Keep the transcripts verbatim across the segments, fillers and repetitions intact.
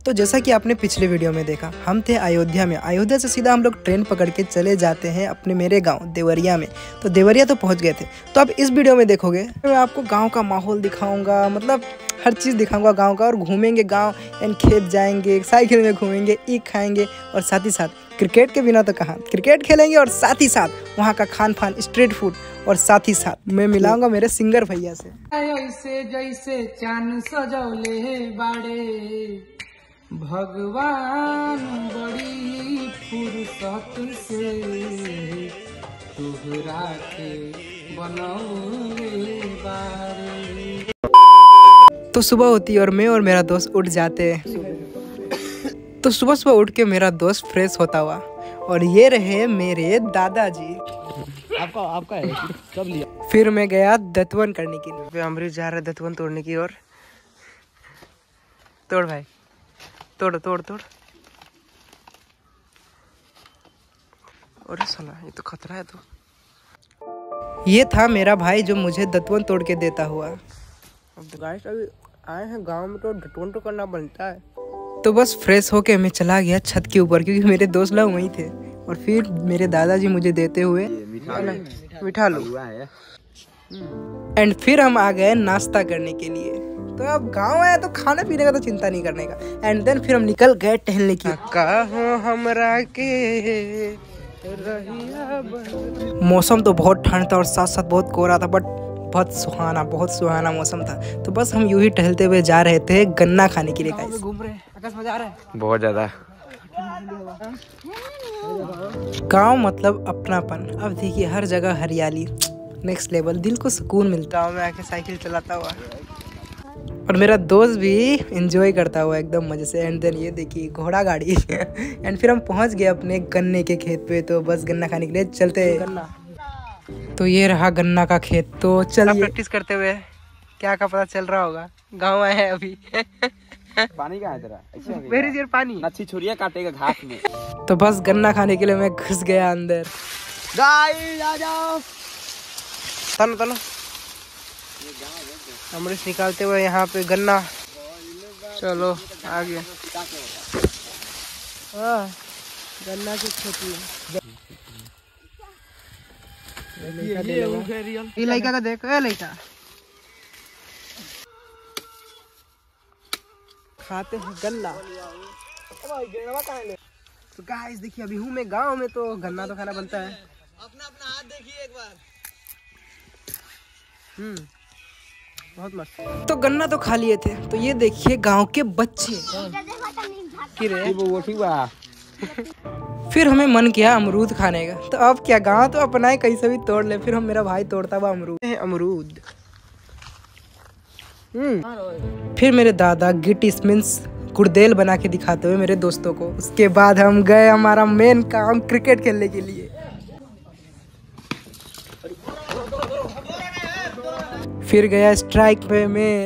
तो जैसा कि आपने पिछले वीडियो में देखा, हम थे अयोध्या में। अयोध्या से सीधा हम लोग ट्रेन पकड़ के चले जाते हैं अपने मेरे गांव देवरिया में। तो देवरिया तो पहुंच गए थे। तो अब इस वीडियो में देखोगे मैं आपको गांव का माहौल दिखाऊंगा, मतलब हर चीज़ दिखाऊंगा गांव का। और घूमेंगे गांव एंड खेत जाएंगे, साइकिल में घूमेंगे, ईख खाएंगे और साथ ही साथ क्रिकेट के बिना तो कहाँ, क्रिकेट खेलेंगे और साथ ही साथ वहाँ का खान पान, स्ट्रीट फूड और साथ ही साथ मैं मिलाऊंगा मेरे सिंगर भैया से। ऐसे जैसे चांद सजौले बाड़े भगवान बड़ी फुर्सत से तोहरा के बनौले बाड़े। तो सुबह होती है और मैं और मेरा दोस्त उठ जाते हैं। तो सुबह सुबह उठ के मेरा दोस्त फ्रेश होता हुआ, और ये रहे मेरे दादाजी। आपका आपका है कब लिया? फिर मैं गया दतवन करने के लिए। अमरीश जा रहा है दतवन तोड़ने की ओर। तोड़ भाई, तोड़ तोड़ तोड़। अरे साला ये तो खतरा है। तो ये था मेरा भाई जो मुझे दतवन तोड़ के देता हुआ। अब तो गाइस अभी आए हैं गांव में तो दतवन तो करना बनता है। तो बस फ्रेश होके मैं चला गया छत के ऊपर, क्योंकि मेरे दोस्त लोग वहीं थे। और फिर मेरे दादाजी मुझे देते हुए मिठा लो, एंड फिर हम आ गए नाश्ता करने के लिए। तो अब गांव आया तो खाने पीने का तो चिंता नहीं करने का। एंड देन फिर हम निकल गए टहलने की। हमरा के मौसम तो बहुत ठंड था और साथ साथ बहुत कोहरा था, बट बहुत सुहाना, बहुत सुहाना मौसम था। तो बस हम यूं ही टहलते हुए जा रहे थे गन्ना खाने के लिए। गाइस घूम रहे हैं, आकाश मजा आ रहा है बहुत ज्यादा। गांव मतलब अपनापन। अब देखिए हर जगह हरियाली, नेक्स्ट लेवल, दिल को सुकून मिलता। गांव में आके साइकिल चलाता हुआ और मेरा दोस्त भी एंजॉय करता हुआ एकदम मजे से। एंड देन ये देखिए घोड़ा गाड़ी। एंड फिर हम पहुंच गए अपने गन्ने के खेत पे। तो बस गन्ना खाने के लिए चलते गन्ना। तो ये रहा गन्ना का खेत। तो चल प्रैक्टिस करते हुए क्या का पता चल रहा होगा। गाँव आए हैं अभी। पानी कहाँ है तेरा? वेरी देर पानी नच्छी छुरिया काटेगा घास में। तो बस गन्ना खाने के लिए मैं घुस गया अंदर। गाइस आ जाओ। तनो तनो अमरीश निकालते हुए यहाँ पे गन्ना। चलो आ गया। हाँ गन्ना की खेती है। ये लड़का का देखो, ये लड़का खाते हैं गन्ना। तो गाइस देखिए अभी हूँ मैं गांव में, तो गन्ना तो खाना बनता है। अपना अपना हाथ देखिए एक बार। हम्म बहुत मस्त। तो गन्ना तो खा लिए थे। तो ये देखिए गांव के बच्चे। फिर हमें मन किया अमरूद खाने का। तो अब क्या, गांव तो अपना है, कहीं से भी तोड़ ले। फिर हम मेरा भाई तोड़ता हुआ अमरूद अमरूद हम्म फिर मेरे दादा गिटिस मीन्स गुड़देल बना के दिखाते हुए मेरे दोस्तों को। उसके बाद हम गए हमारा मेन काम क्रिकेट खेलने के लिए। फिर गया स्ट्राइक पे मैं।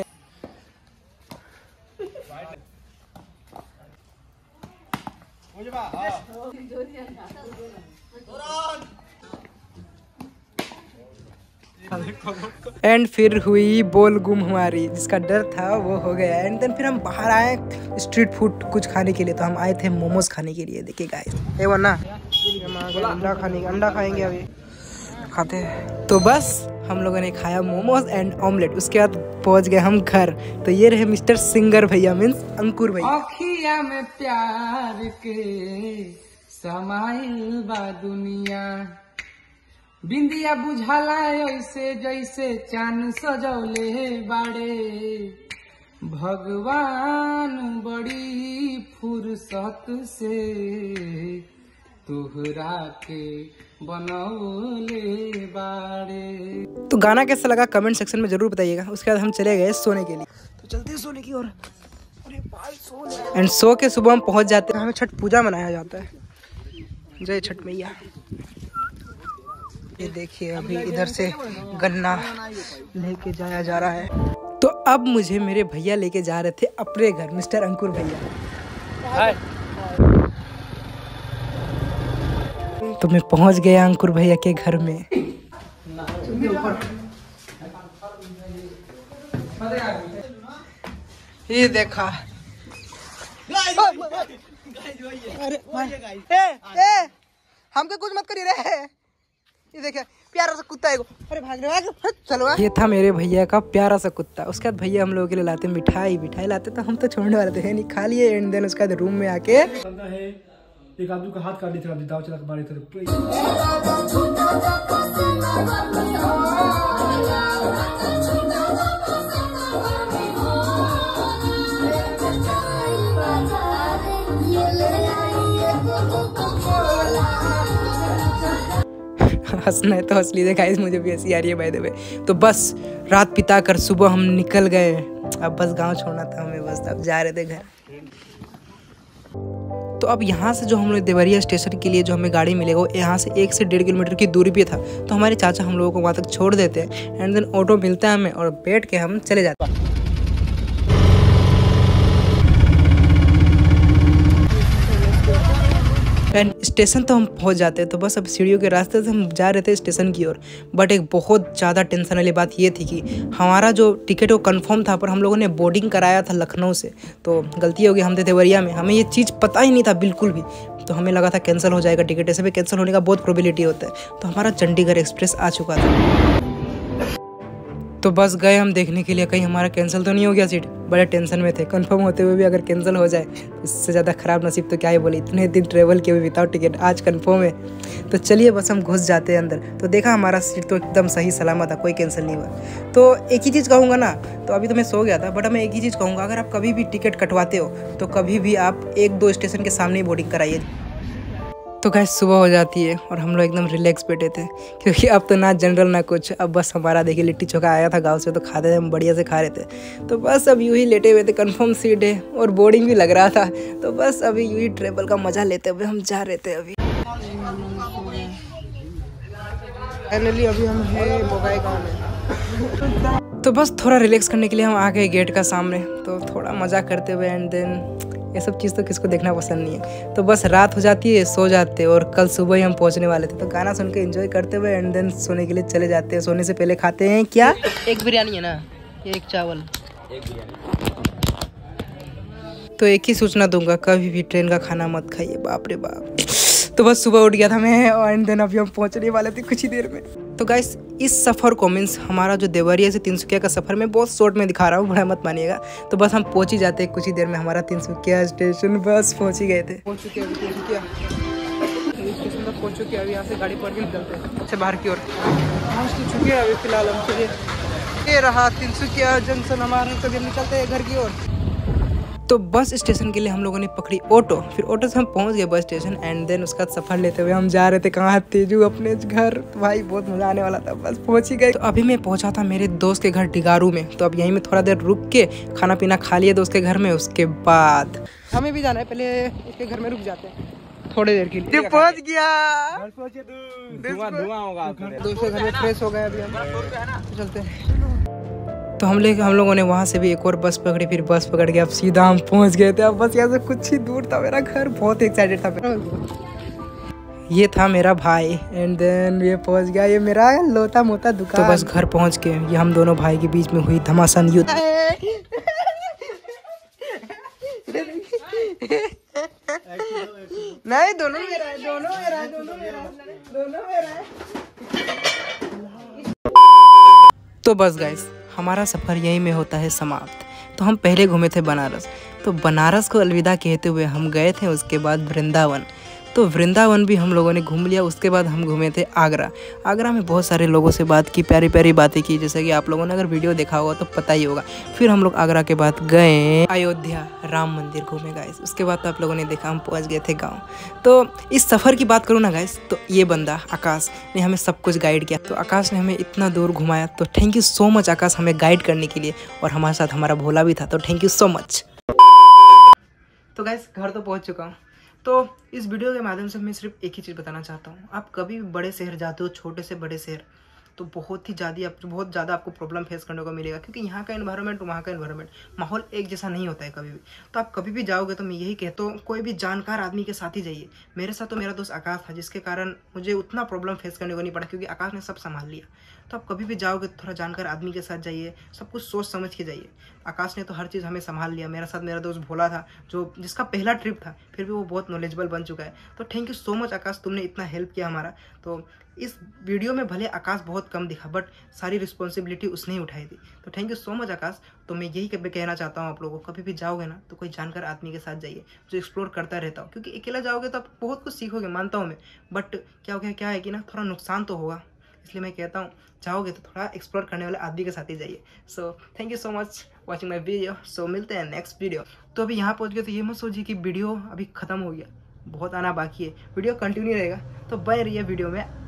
एंड फिर हुई बॉल गुम हमारी, जिसका डर था वो हो गया। एंड देन फिर हम बाहर आए स्ट्रीट फूड कुछ खाने के लिए। तो हम आए थे मोमोज खाने के लिए। देखिए गाइस ए वरना अंडा खाने अंडा खाएंगे अभी खाते हैं। तो बस हम लोगों ने खाया मोमोज एंड ऑमलेट। उसके बाद पहुंच गए हम घर। तो ये रहे मिस्टर सिंगर भैया मीन्स अंकुर भैया। अखिया में प्यार के समाइल बा दुनिया, बिंदिया बुझाला ऐसे जैसे चांद सजौले बाड़े भगवान बड़ी फुर्सत से तोहरा के बनौले बाड़े। तो गाना कैसा लगा कमेंट सेक्शन में जरूर बताइएगा। उसके बाद हम चले गए सोने के लिए। तो चलते हैं सोने की ओर। एंड सो के सुबह हम पहुंच जाते हैं। हमें छठ पूजा मनाया जाता है। जय छठ मैया। ये देखिए अभी इधर से गन्ना लेके जाया जा रहा है। तो अब मुझे मेरे भैया लेके जा रहे थे अपने घर, मिस्टर अंकुर भैया। तो मैं पहुंच गया अंकुर भैया के घर में। ये देखा अरे ए ए हमके कुछ मत करिए रे। ये देखिए प्यारा सा कुत्ता है। अरे भाग रहे भाग चलो। ये था मेरे भैया का प्यारा सा कुत्ता। उसके बाद भैया हम लोगों के लिए लाते मिठाई मिठाई लाते तो हम तो छोड़ने वाले थे नहीं, खा लिए। एंड देन उसके बाद रूम में आके एक आदमी का हाथ काट ली थी, दाव चला के मारे थे। हंसना है तो हंस लीजिए गाइस, मुझे भी हंसी आ रही है बाय द वे। तो बस रात बिता कर सुबह हम निकल गए। अब बस गांव छोड़ना था हमें, बस अब जा रहे थे घर। तो अब यहाँ से जो हम लोग देवरिया स्टेशन के लिए जो हमें गाड़ी मिलेगा वो यहाँ से एक से डेढ़ किलोमीटर की दूरी पे था। तो हमारे चाचा हम लोगों को वहाँ तक छोड़ देते हैं एंड देन ऑटो मिलता है हमें और बैठ के हम चले जाते हैं। एंड स्टेशन तो हम पहुंच जाते हैं। तो बस अब सीढ़ियों के रास्ते से हम जा रहे थे स्टेशन की ओर। बट एक बहुत ज़्यादा टेंशन वाली बात ये थी कि हमारा जो टिकट वो कंफर्म था, पर हम लोगों ने बोर्डिंग कराया था लखनऊ से। तो गलती हो गई, हम थे देवरिया में, हमें ये चीज़ पता ही नहीं था बिल्कुल भी। तो हमें लगा था कैंसिल हो जाएगा टिकट, ऐसे भी कैंसिल होने का बहुत प्रोबेबिलिटी होता है। तो हमारा चंडीगढ़ एक्सप्रेस आ चुका था। तो बस गए हम देखने के लिए कहीं हमारा कैंसिल तो नहीं हो गया सीट। बड़े टेंशन में थे, कंफर्म होते हुए भी अगर कैंसिल हो जाए तो इससे ज़्यादा ख़राब नसीब तो क्या ही बोले। इतने दिन ट्रेवल किए हुए विदाउट टिकट, आज कंफर्म है। तो चलिए बस हम घुस जाते हैं अंदर। तो देखा हमारा सीट तो एकदम सही सलामत था, कोई कैंसिल नहीं हुआ। तो एक ही चीज़ कहूँगा ना, तो अभी तो मैं सो गया था, बट मैं एक ही चीज़ कहूँगा, अगर आप कभी भी टिकट कटवाते हो तो कभी भी आप एक दो स्टेशन के सामने ही बोर्डिंग कराइए। तो गाइस सुबह हो जाती है और हम लोग एकदम रिलैक्स बैठे थे, क्योंकि अब तो ना जनरल ना कुछ। अब बस हमारा देखिए लिट्टी चोखा आया था गांव से, तो खाते थे हम, बढ़िया से खा रहे थे। तो बस अब यूँ ही लेटे हुए थे, कंफर्म सीट है और बोर्डिंग भी लग रहा था। तो बस अभी यूँ ही ट्रेवल का मज़ा लेते हुए हम जा रहे थे। अभी फाइनली अभी हम है बोगाई गाँव में। तो बस थोड़ा रिलैक्स करने के लिए हम आ गए गेट का सामने। तो थोड़ा मज़ा करते हुए एंड देन ये सब चीज़ तो किसको देखना पसंद नहीं है। तो बस रात हो जाती है, सो जाते हैं और कल सुबह ही हम पहुंचने वाले थे। तो गाना सुन के एंजॉय करते हुए एंड देन सोने के लिए चले जाते हैं। सोने से पहले खाते हैं क्या, एक बिरयानी है ना, एक चावल, एक बिरयानी। तो एक ही सूचना दूंगा, कभी भी ट्रेन का खाना मत खाइए, बाप रे बाप। तो बस सुबह उठ गया था मैं और एंड देन अभी हम पहुंचने वाले थे कुछ ही देर में। तो गाइस इस सफ़र को मीन्स हमारा जो देवरिया से तिनसुकिया का सफ़र में बहुत शॉर्ट में दिखा रहा हूँ, बड़ा मत मानिएगा। तो बस हम पहुंच ही जाते हैं कुछ ही देर में, हमारा तिनसुकिया स्टेशन बस पहुंच ही गए थे। पहुंच चुके हैं तिनसुकिया स्टेशन तक पहुंच चुके हैं। अभी यहाँ से गाड़ी पकड़ के निकलते हैं अच्छा बाहर की ओर। पहुँच चुके हैं अभी फिलहाल हम। चलिए ये रहा तिनसुकिया जंक्शन हमारे, कभी निकलते हैं घर की ओर। तो बस स्टेशन के लिए हम लोगों ने पकड़ी ऑटो, फिर ऑटो से हम पहुंच गए बस स्टेशन एंड देन उसका सफ़र लेते हुए हम जा रहे थे कहाँ, तेजू अपने घर। तो भाई बहुत मज़ा आने वाला था, बस पहुंच ही गए। तो अभी मैं पहुंचा था मेरे दोस्त के घर डिगारू में। तो अब यहीं में थोड़ा देर रुक के खाना पीना खा लिए दोस्त के घर में। उसके बाद हमें भी जाना है, पहले उसके घर में रुक जाते हैं थोड़ी देर के लिए। पहुँच गया, दोस्त के घर में फ्रेश हो गए अभी हम, चलते हैं। तो हम लोग हम लोगों ने वहाँ से भी एक और बस पकड़ी, फिर बस पकड़ के अब सीधा हम पहुँच गए थे। अब बस यहाँ से कुछ ही दूर था मेरा घर, बहुत एक्साइटेड था मैं। ये था मेरा भाई एंड देन ये पहुँच गया, ये मेरा लोता मोता दुकान। तो बस घर पहुँच के ये हम दोनों भाई के बीच में हुई घमासान युद्ध। नहीं दोनों मेरा है, दोनों मेरा है, दोनों मेरा है, दोनों मेरा है। तो बस गाइस हमारा सफ़र यहीं में होता है समाप्त। तो हम पहले घूमे थे बनारस। तो बनारस को अलविदा कहते हुए हम गए थे उसके बाद वृंदावन। तो वृंदावन भी हम लोगों ने घूम लिया। उसके बाद हम घूमे थे आगरा। आगरा में बहुत सारे लोगों से बात की, प्यारी प्यारी बातें की, जैसे कि आप लोगों ने अगर वीडियो देखा होगा तो पता ही होगा। फिर हम लोग आगरा के बाद गए अयोध्या, राम मंदिर घूमे गाइस। उसके बाद तो आप लोगों ने देखा हम पहुंच गए थे गांव। तो इस सफ़र की बात करूँ ना गाइस, तो ये बंदा आकाश ने हमें सब कुछ गाइड किया। तो आकाश ने हमें इतना दूर घुमाया, तो thank you so much Akash हमें गाइड करने के लिए। और हमारे साथ हमारा भोला भी था, तो थैंक यू सो मच। तो गाइस घर तो पहुँच चुका हूँ। तो इस वीडियो के माध्यम से मैं सिर्फ एक ही चीज़ बताना चाहता हूँ, आप कभी भी बड़े शहर जाते हो, छोटे से बड़े शहर, तो बहुत ही ज़्यादा बहुत ज़्यादा आपको प्रॉब्लम फेस करने को मिलेगा, क्योंकि यहाँ का एनवायरनमेंट वहाँ का एनवायरनमेंट माहौल एक जैसा नहीं होता है कभी भी। तो आप कभी भी जाओगे तो मैं यही कहता हूँ कोई भी जानकार आदमी के साथ ही जाइए। मेरे साथ तो मेरा दोस्त आकाश था, जिसके कारण मुझे उतना प्रॉब्लम फेस करने को नहीं पड़ा, क्योंकि आकाश ने सब संभाल लिया। तो आप कभी भी जाओगे तो थोड़ा जानकार आदमी के साथ जाइए, सब कुछ सोच समझ के जाइए। आकाश ने तो हर चीज़ हमें संभाल लिया। मेरे साथ मेरा दोस्त भोला था, जो जिसका पहला ट्रिप था, फिर भी वो बहुत नॉलेजेबल बन चुका है। तो thank you so much Akash, तुमने इतना हेल्प किया हमारा। तो इस वीडियो में भले आकाश बहुत कम दिखा, बट सारी रिस्पॉन्सिबिलिटी उसने ही उठाई थी। तो thank you so much Akash. तो मैं यही कभी कहना चाहता हूँ आप लोगों को, कभी भी जाओगे ना तो कोई जानकार आदमी के साथ जाइए जो एक्सप्लोर करता रहता हो, क्योंकि अकेला जाओगे तो आप बहुत कुछ सीखोगे, मानता हूँ मैं, बट क्या हो गया क्या है कि ना थोड़ा नुकसान तो होगा। इसलिए मैं कहता हूँ जाओगे तो थोड़ा एक्सप्लोर करने वाले आदमी के साथ ही जाइए। So thank you so much watching my video. So मिलते हैं नेक्स्ट वीडियो। तो अभी यहाँ पहुँच गए तो ये मत सोचिए कि वीडियो अभी खत्म हो गया, बहुत आना बाकी है, वीडियो कंटिन्यू रहेगा। तो बने रहिए वीडियो में।